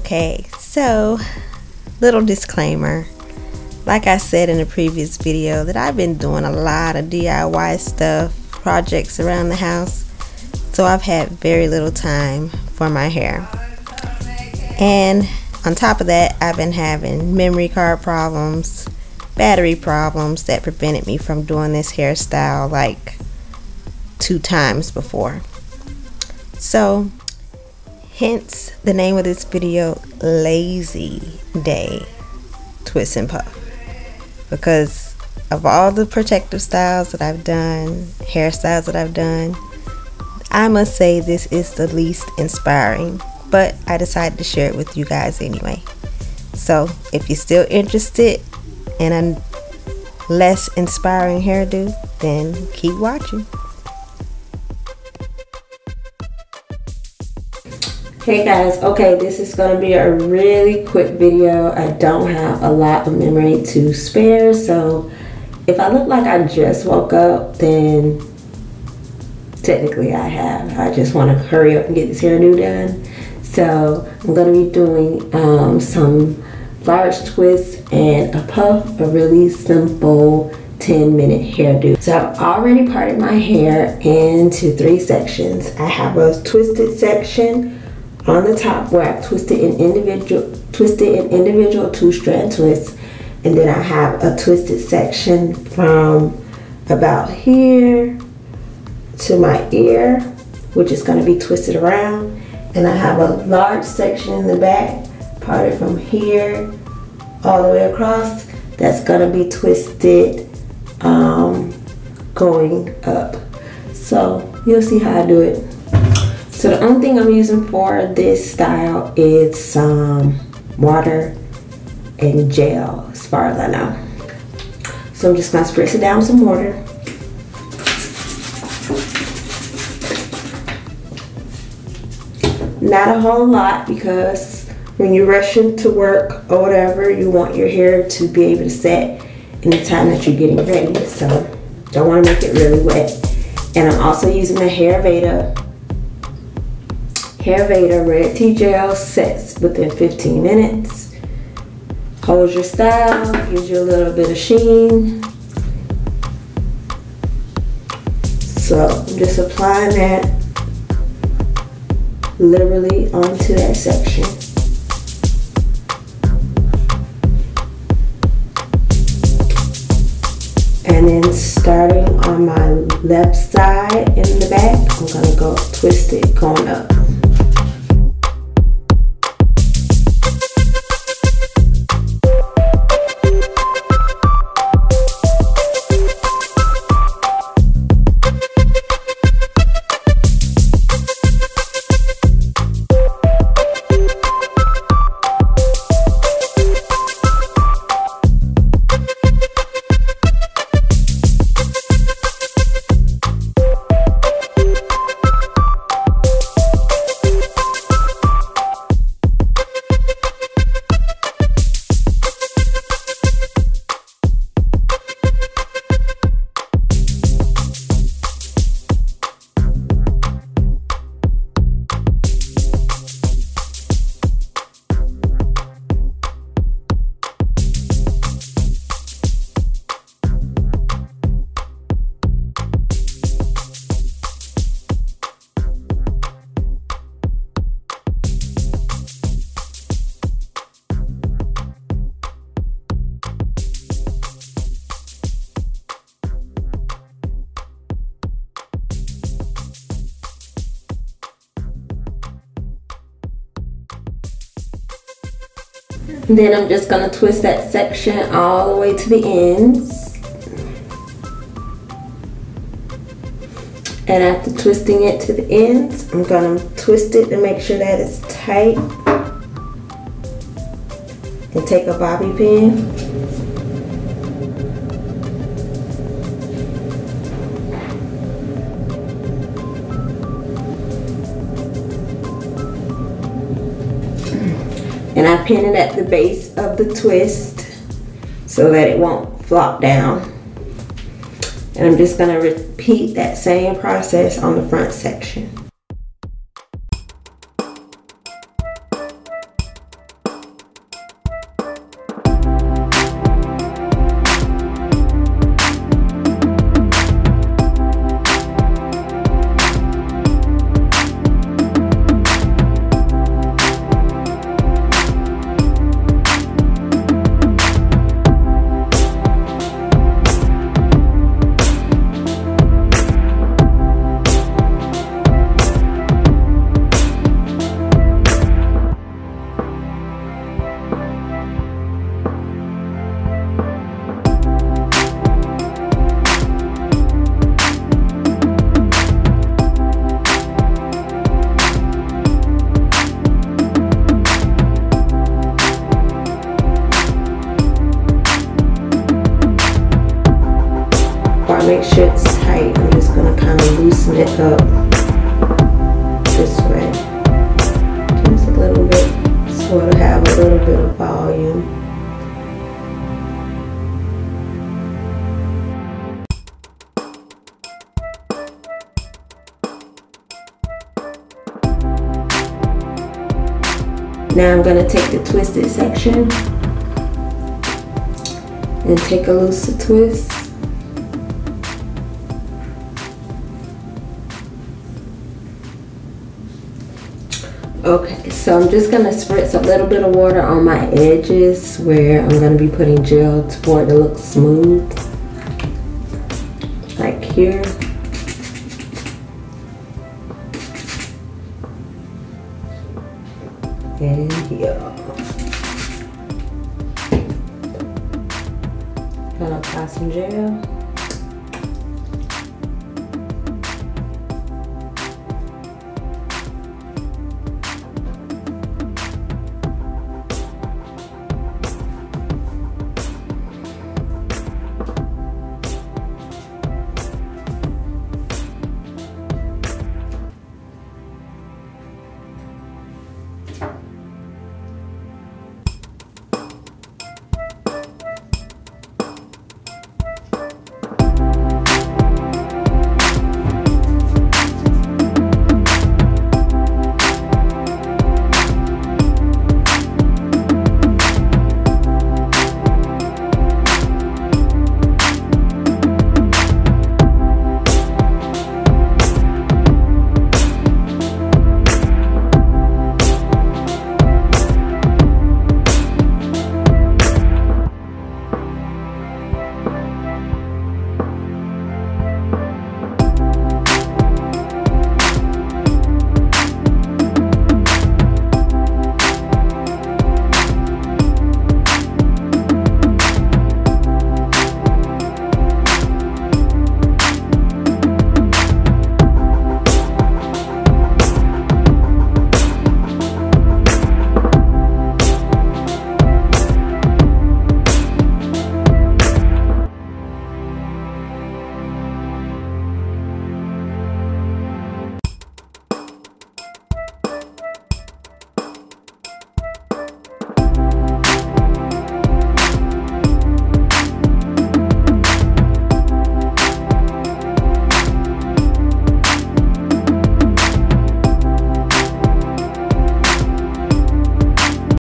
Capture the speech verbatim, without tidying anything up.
Okay, so little disclaimer. Like I said in the previous video, that I've been doing a lot of D I Y stuff, projects around the house, so I've had very little time for my hair. And on top of that, I've been having memory card problems, battery problems that prevented me from doing this hairstyle like two times before. So hence the name of this video, Lazy Day Twist and Puff, because of all the protective styles that I've done, hairstyles that I've done, I must say this is the least inspiring, but I decided to share it with you guys anyway. So if you're still interested in a less inspiring hairdo, then keep watching. Hey guys, okay, this is going to be a really quick video. I don't have a lot of memory to spare, so if I look like I just woke up, then technically I have. I just want to hurry up and get this hairdo done. So I'm going to be doing um, some large twists and a puff, a really simple ten minute hairdo. So I've already parted my hair into three sections. I have a twisted section on the top where I've twisted an individual, twisted an individual two-strand twist, and then I have a twisted section from about here to my ear, which is going to be twisted around, and I have a large section in the back, parted from here all the way across, that's going to be twisted um, going up. So you'll see how I do it. So the only thing I'm using for this style is some water and gel, as far as I know. So I'm just gonna spritz it down with some water. Not a whole lot, because when you're rushing to work or whatever, you want your hair to be able to set in the time that you're getting ready. So don't want to make it really wet. And I'm also using the Hair Veda Hair Veda Red Tea Gel, sets within fifteen minutes. Holds your style, gives you a little bit of sheen. So I'm just applying that literally onto that section. And then starting on my left side in the back, I'm gonna go twist it going up. Then I'm just going to twist that section all the way to the ends. And after twisting it to the ends, I'm going to twist it to make sure that it's tight. And take a bobby pin. And I pin it at the base of the twist so that it won't flop down. And I'm just going to repeat that same process on the front section. make sure it's tight. I'm just gonna kind of loosen it up this way. Just a little bit, so it'll have a little bit of volume. Now I'm gonna take the twisted section and take a looser twist. Okay, so I'm just gonna spritz a little bit of water on my edges where I'm gonna be putting gel for it to look smooth, like here. And here. Gonna apply some gel.